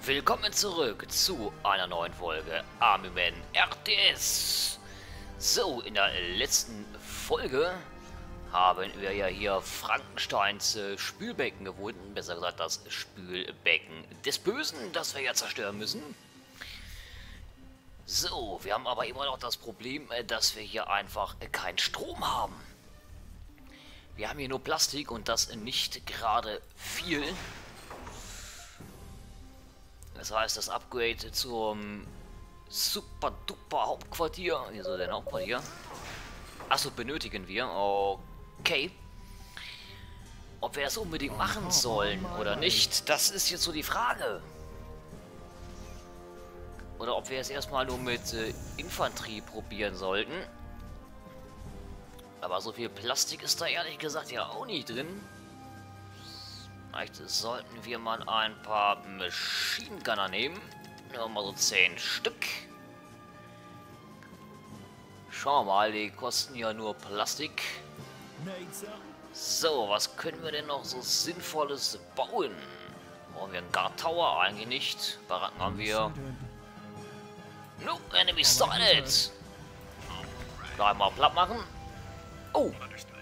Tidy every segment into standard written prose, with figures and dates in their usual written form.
Willkommen zurück zu einer neuen Folge Army Men RTS. So, in der letzten Folge haben wir ja hier Frankensteins Spülbecken gefunden. Besser gesagt das Spülbecken des Bösen, das wir ja zerstören müssen. So, wir haben aber immer noch das Problem, dass wir hier einfach keinen Strom haben. Wir haben hier nur Plastik und das nicht gerade viel. Das heißt, das Upgrade zum super duper Hauptquartier. Hier so dein Hauptquartier. Achso, benötigen wir. Okay. Ob wir das unbedingt machen sollen oder nicht, das ist jetzt so die Frage. Oder ob wir es erstmal nur mit Infanterie probieren sollten. Aber so viel Plastik ist da ehrlich gesagt ja auch nicht drin. Vielleicht sollten wir mal ein paar Machine Gunner nehmen. Nur mal so 10 Stück. Schauen wir mal, die kosten ja nur Plastik. So, was können wir denn noch so Sinnvolles bauen? Brauchen wir einen Guard Tower? Eigentlich nicht. Baracken haben wir. No, enemy started! Gleich mal platt machen. Oh!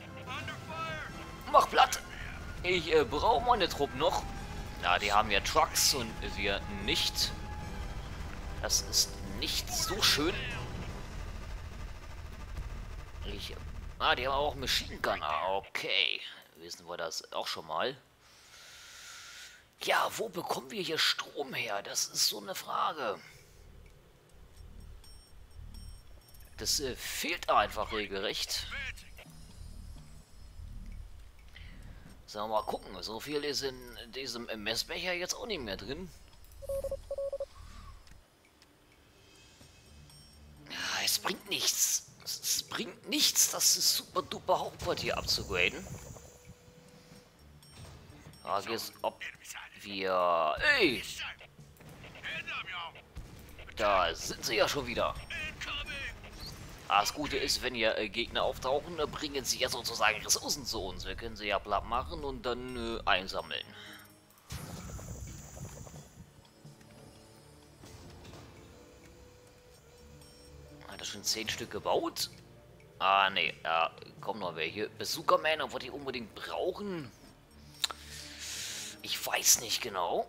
Mach platt! Ich brauche meine Truppen noch. Ja, die haben ja Trucks und wir nicht. Das ist nicht so schön. Die haben auch Machine Gunner. Okay. Wissen wir das auch schon mal. Ja, wo bekommen wir hier Strom her? Das ist so eine Frage. Das fehlt einfach regelrecht. Sollen wir mal gucken. So viel ist in diesem Messbecher jetzt auch nicht mehr drin. Ja, es bringt nichts. Es bringt nichts, das super duper Hauptquartier abzugraden. Frage ist, ob wir... Ey! Da sind sie ja schon wieder. Das Gute ist, wenn hier Gegner auftauchen, bringen sie ja sozusagen Ressourcen zu uns. Wir können sie ja platt machen und dann einsammeln. Hat er schon 10 Stück gebaut? Ah, ne, ja, kommen noch welche. Bazooka Man, ob wir die unbedingt brauchen? Ich weiß nicht genau.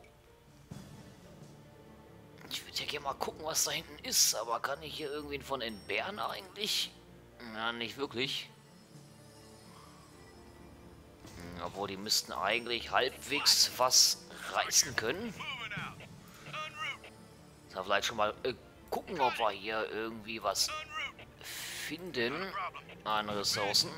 Ich würde ja gerne mal gucken, was da hinten ist, aber kann ich hier irgendwen von entbehren eigentlich? Ja, nicht wirklich. Obwohl, die müssten eigentlich halbwegs was reißen können. Da vielleicht schon mal gucken, ob wir hier irgendwie was finden an Ressourcen.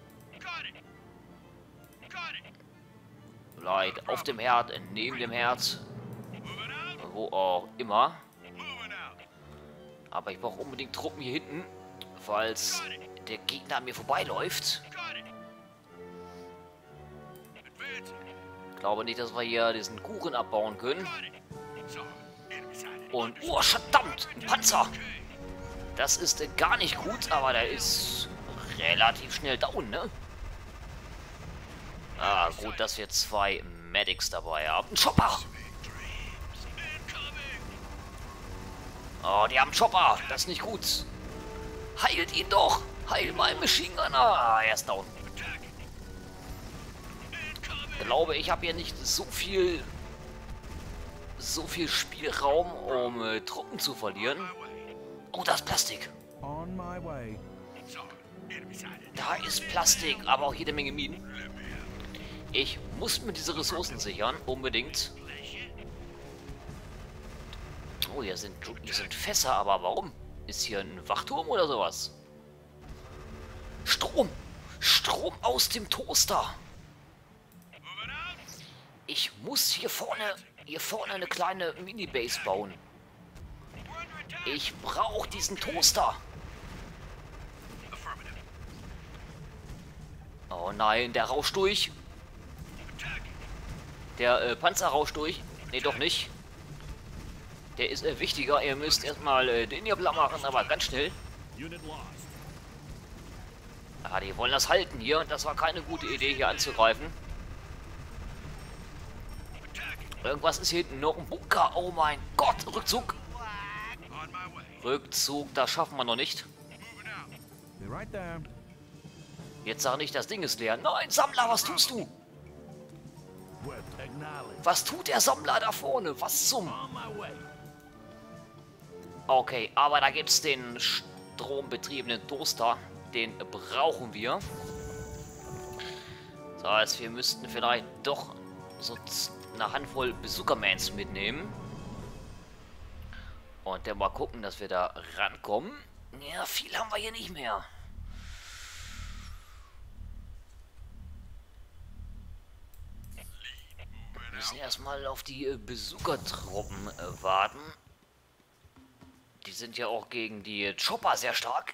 Vielleicht auf dem Herd, neben dem Herd. Wo auch immer. Aber ich brauche unbedingt Truppen hier hinten, falls der Gegner an mir vorbeiläuft. Ich glaube nicht, dass wir hier diesen Kuchen abbauen können. Und, oh, verdammt, ein Panzer. Das ist gar nicht gut, aber der ist relativ schnell down, ne? Ah, gut, dass wir 2 Medics dabei haben. Ein Chopper! Oh, die haben Chopper. Das ist nicht gut. Heilt ihn doch. Heil meinen Machine Gunner. Ah, er ist down. Ich glaube, ich habe hier nicht so viel Spielraum, um Truppen zu verlieren. Oh, da ist Plastik. Da ist Plastik, aber auch jede Menge Minen. Ich muss mir diese Ressourcen sichern, unbedingt. Oh, hier sind Fässer, aber warum? Ist hier ein Wachturm oder sowas? Strom! Strom aus dem Toaster! Ich muss hier vorne eine kleine Mini-Base bauen. Ich brauche diesen Toaster! Oh nein, der rauscht durch. Der Panzer rauscht durch. Nee, doch nicht. Der ist wichtiger. Ihr müsst erstmal den hier platt machen, aber ganz schnell. Ah, die wollen das halten hier. Das war keine gute Idee, hier anzugreifen. Irgendwas ist hier hinten noch ein Bunker. Oh mein Gott, Rückzug. Rückzug, das schaffen wir noch nicht. Jetzt sag nicht, das Ding ist leer. Nein, Sammler, was tust du? Was tut der Sammler da vorne? Was zum... Okay, aber da gibt es den strombetriebenen Toaster. Den brauchen wir. Das heißt, wir müssten vielleicht doch so eine Handvoll Bazooka-Mans mitnehmen. Und dann mal gucken, dass wir da rankommen. Ja, viel haben wir hier nicht mehr. Wir müssen erstmal auf die Bazooka-Truppen warten. Die sind ja auch gegen die Chopper sehr stark.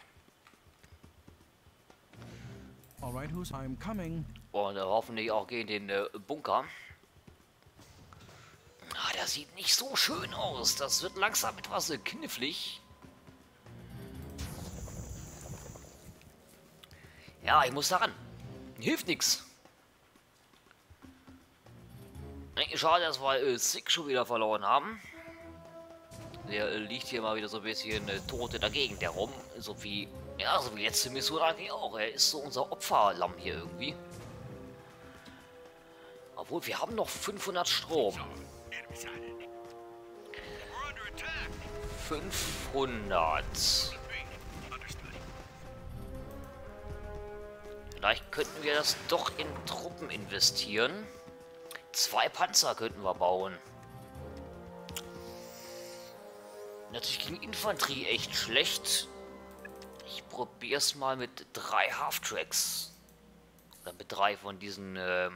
Alright, I'm coming. Und hoffentlich auch gegen den Bunker. Ah, der sieht nicht so schön aus. Das wird langsam etwas knifflig. Ja, ich muss daran. Hilft nichts. Schade, dass wir Sick schon wieder verloren haben. Der liegt hier mal wieder so ein bisschen tot in der Gegend herum. So wie, ja, so wie letzte Mission eigentlich auch. Er ist so unser Opferlamm hier irgendwie. Obwohl, wir haben noch 500 Strom. 500. Vielleicht könnten wir das doch in Truppen investieren. 2 Panzer könnten wir bauen. Natürlich gegen Infanterie echt schlecht. Ich probiere es mal mit 3 Half-Tracks. Oder mit 3 von diesen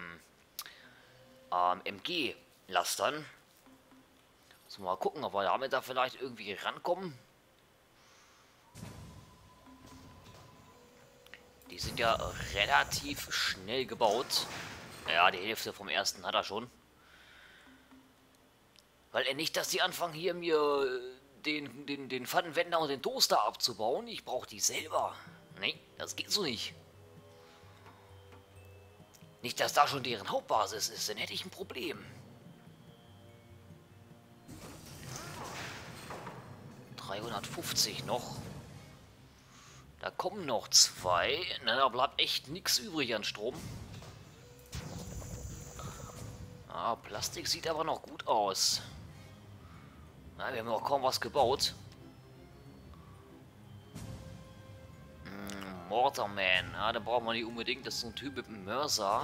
MG-Lastern. So, mal gucken, ob wir damit da vielleicht irgendwie rankommen. Die sind ja relativ schnell gebaut. Ja, die Hälfte vom ersten hat er schon. Weil er nicht, dass die anfangen hier mir den Pfannenwender und den Toaster abzubauen. Ich brauche die selber. Nee, das geht so nicht. Nicht, dass da schon deren Hauptbasis ist, dann hätte ich ein Problem. 350 noch. Da kommen noch 2. Na, da bleibt echt nichts übrig an Strom. Ah, Plastik sieht aber noch gut aus. Na, wir haben auch kaum was gebaut. Mortarman. Ah, da brauchen wir nicht unbedingt. Das ist so ein Typ mit einem Mörser.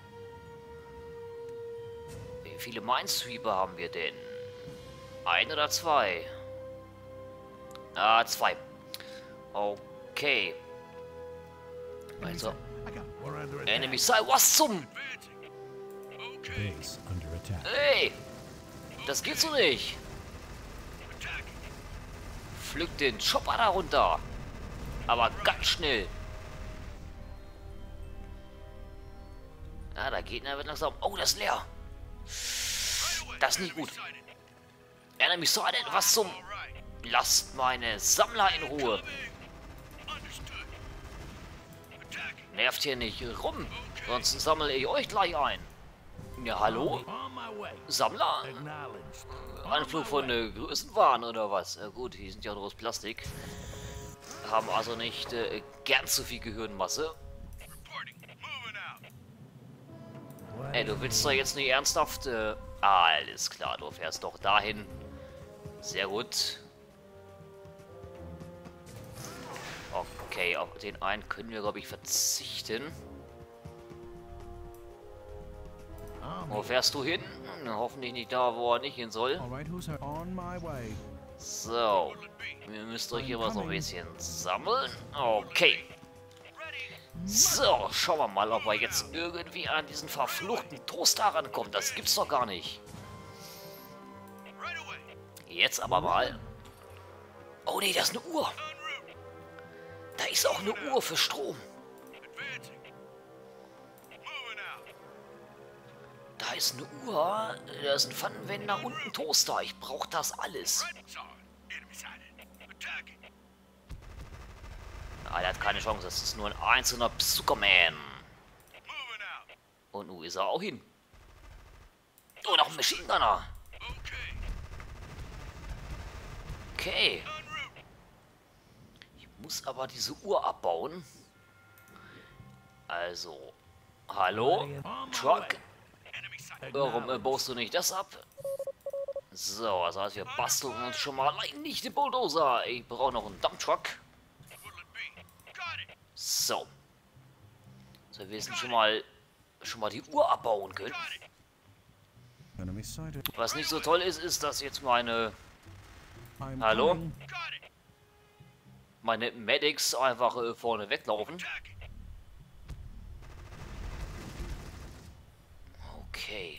Wie viele Minesweeper haben wir denn? 1 oder 2? Ah, 2. Okay. Also. Enemy Side. Was zum? Hey! Das geht so nicht! Pflückt den Chopper da runter! Aber ganz schnell! Ah, der Gegner wird langsam... Oh, das ist leer! Das ist nicht gut! Enemy Side, was zum... Lasst meine Sammler in Ruhe! Nervt hier nicht rum, sonst sammle ich euch gleich ein. Ja, hallo? Sammler? Anflug von Größenwahn oder was? Gut, die sind ja nur aus Plastik. Haben also nicht gern zu viel Gehirnmasse. Ey, du willst doch jetzt nicht ernsthaft... alles klar, du fährst doch dahin. Sehr gut. Okay, auf den einen können wir, glaube ich, verzichten. Wo fährst du hin? Hoffentlich nicht da, wo er nicht hin soll. So. Ihr müsst euch hier mal so ein bisschen sammeln. Okay. So, schauen wir mal, ob wir jetzt irgendwie an diesen verfluchten Toaster rankommen. Das gibt's doch gar nicht. Jetzt aber mal. Oh nee, das ist eine Uhr. Da ist auch eine Uhr für Strom. Da ist eine Uhr, da ist ein Pfannenwender und ein Toaster. Ich brauche das alles. Ah, der hat keine Chance. Das ist nur ein einzelner Superman. Und nun ist er auch hin. Oh, noch ein Machine Gunner. Okay. Ich muss aber diese Uhr abbauen. Also, hallo? Truck? Warum baust du nicht das ab? So, das heißt, wir basteln uns schon mal allein nicht den Bulldozer. Ich brauche noch einen Dumptruck. So. So, wir wissen schon mal die Uhr abbauen können. Enemy sighted. Was nicht so toll ist, ist, dass jetzt meine... I'm Hallo? coming. Meine Medics einfach vorne weglaufen. Okay.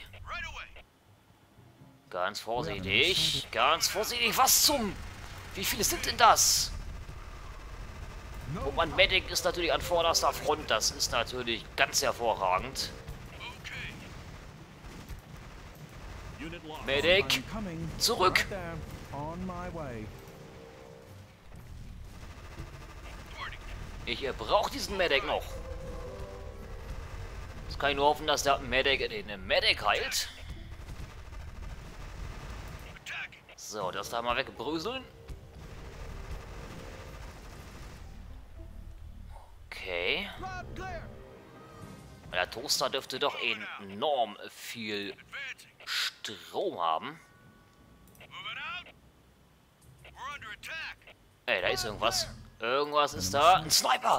Ganz vorsichtig. Ganz vorsichtig. Was zum... Wie viele sind denn das? Und mein Medic ist natürlich an vorderster Front. Das ist natürlich ganz hervorragend. Medic, I'm coming. zurück. Right there. On my way. Ich brauche diesen Medic noch. Jetzt kann ich nur hoffen, dass der Medic den Medic heilt. So, das da mal wegbröseln. Okay. Der Toaster dürfte doch enorm viel Strom haben. Ey, da ist irgendwas. Irgendwas ist da. Ein Sniper!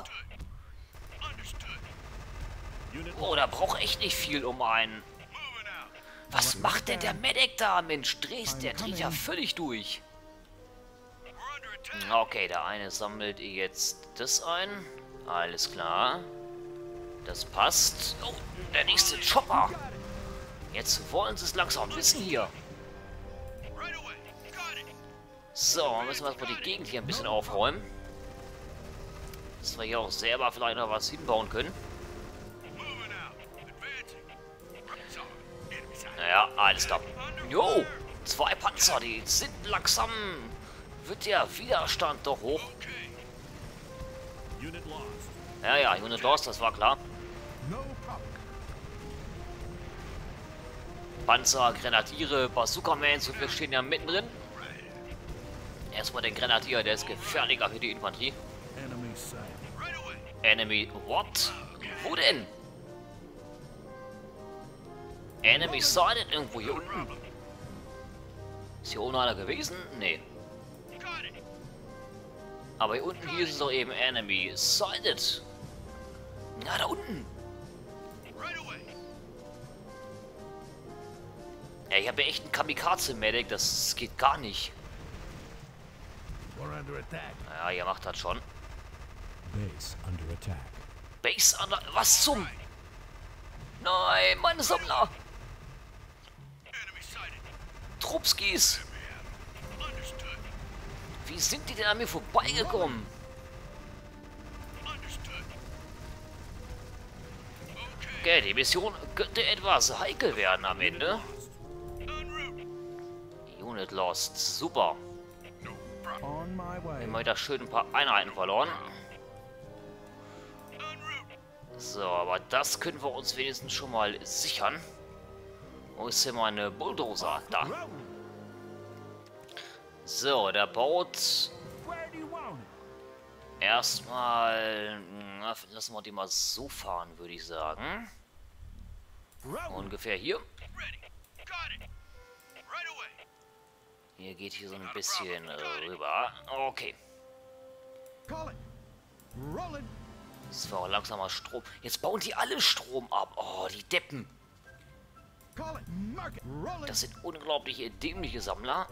Oh, da braucht echt nicht viel um einen. Was macht denn der Medic da? Mensch, der dreht ja völlig durch. Okay, der eine sammelt jetzt das ein. Alles klar. Das passt. Oh, der nächste Chopper. Jetzt wollen sie es langsam wissen hier. So, müssen wir erstmal die Gegend hier ein bisschen aufräumen. Dass wir hier auch selber vielleicht noch was hinbauen können. Naja, alles klar. Jo, 2 Panzer, die sind langsam. Wird der Widerstand doch hoch. Ja, Unit lost, das war klar. Panzer, Grenadiere, Bazooka-Mans und wir stehen ja mittendrin. Erstmal den Grenadier, der ist gefährlicher für die Infanterie. Enemy sighted. Enemy, what? Wo denn? Enemy sighted irgendwo hier unten. Ist hier oben einer gewesen? Nee. Aber hier unten hieß es doch eben Enemy sighted. Na, da unten. Ja, ich habe ja echt einen Kamikaze-Medic, das geht gar nicht. Naja, ihr macht das schon. Base under attack. Base under... Was zum... Nein, meine Sammler! Trupskis! Wie sind die denn an mir vorbeigekommen? Okay, die Mission könnte etwas heikel werden am Ende. Unit lost. Super. On my way. Immer wieder schön ein paar Einheiten verloren. So, aber das können wir uns wenigstens schon mal sichern. Wo ist denn meine Bulldozer? Da. So, der baut erstmal... Lassen wir die mal so fahren, würde ich sagen. Ungefähr hier. Hier geht hier so ein bisschen rüber. Okay. Das war auch langsamer Strom. Jetzt bauen die alle Strom ab. Oh, die Deppen. Das sind unglaublich dämliche Sammler.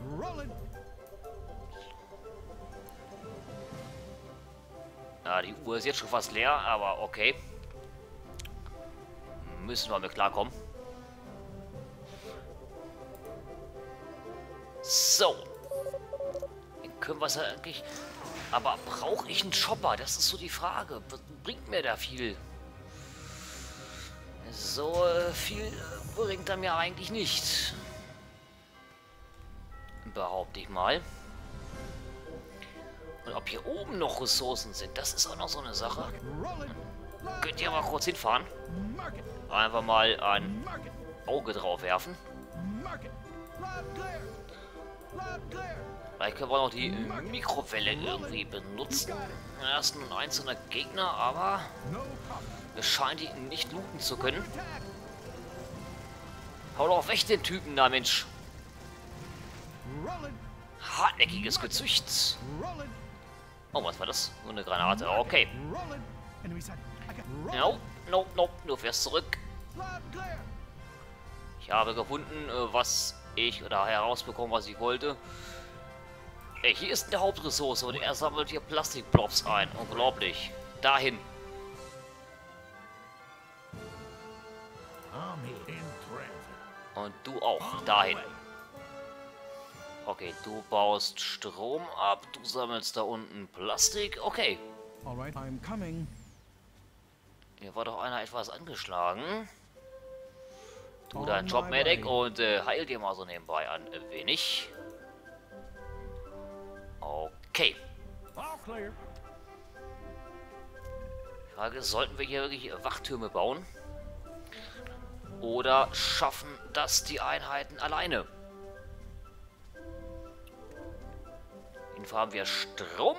Ja, die Uhr ist jetzt schon fast leer, aber okay. Müssen wir mit klarkommen. So. Dann können wir es ja eigentlich... Aber brauche ich einen Chopper? Das ist so die Frage. Was bringt mir da viel? So viel bringt er mir eigentlich nicht. Behaupte ich mal. Und ob hier oben noch Ressourcen sind, das ist auch noch so eine Sache. Könnt ihr mal kurz hinfahren? Einfach mal ein Auge drauf werfen. Vielleicht können wir noch die Mikrowelle irgendwie benutzen. Er ist ein einzelner Gegner, aber es scheint ihn nicht looten zu können. Hau doch weg den Typen da, Mensch. Hartnäckiges Gezücht. Oh, was war das? Nur eine Granate. Okay. Nope, nope, nope. Du fährst zurück. Ich habe gefunden, was ich oder herausbekommen, was ich wollte. Ey, hier ist eine Hauptressource und er sammelt hier Plastikblobs ein. Unglaublich. Dahin. Und du auch. Dahin. Okay, du baust Strom ab. Du sammelst da unten Plastik. Okay. Alright, I'm coming. Hier war doch einer etwas angeschlagen. Tu deinen Job, Medic, und heil dir mal so nebenbei ein wenig. Okay. Frage, sollten wir hier wirklich Wachtürme bauen? Oder schaffen das die Einheiten alleine? Jedenfalls haben wir Strom.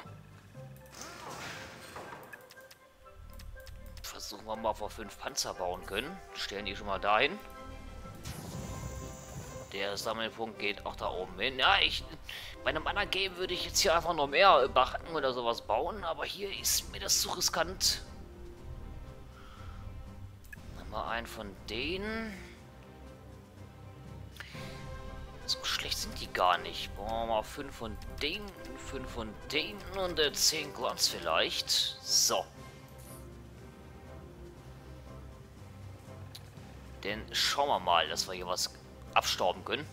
Versuchen wir mal, ob wir 5 Panzer bauen können. Stellen die schon mal dahin. Der Sammelpunkt geht auch da oben hin. Ja, bei einem anderen Game würde ich jetzt hier einfach noch mehr Bachten oder sowas bauen, aber hier ist mir das zu riskant. Nehmen wir einen von denen. So schlecht sind die gar nicht. Bauen wir mal 5 von denen, 5 von denen und 10 Grunts vielleicht. So. Dann schauen wir mal, dass wir hier was abstauben können.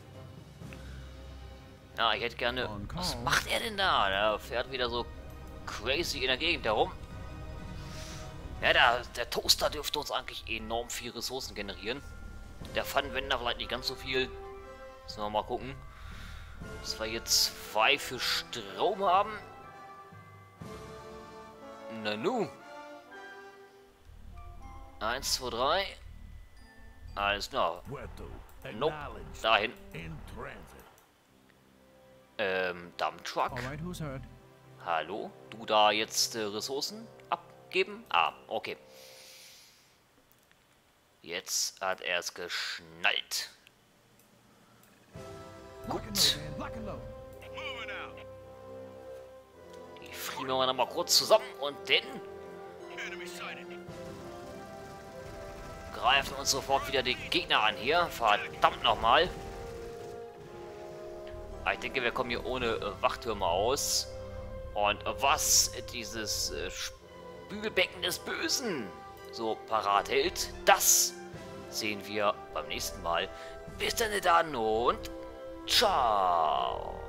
Ja, ich hätte gerne... Was macht er denn da? Der fährt wieder so crazy in der Gegend herum. Ja, der Toaster dürfte uns eigentlich enorm viel Ressourcen generieren. Der Pfannenwender vielleicht nicht ganz so viel. Müssen wir mal gucken. Dass wir jetzt 2 für Strom haben. Nanu. 1, 2, 3. Alles klar. Nope. Dahin. Dump Truck. Hallo? Du da jetzt Ressourcen abgeben? Ah, okay. Jetzt hat er es geschnallt. Gut. Die frieren wir noch mal kurz zusammen und dann greifen uns sofort wieder die Gegner an hier. Verdammt nochmal. Ich denke, wir kommen hier ohne Wachtürme aus. Und was dieses Spülbecken des Bösen so parat hält, das sehen wir beim nächsten Mal. Bis dann und ciao.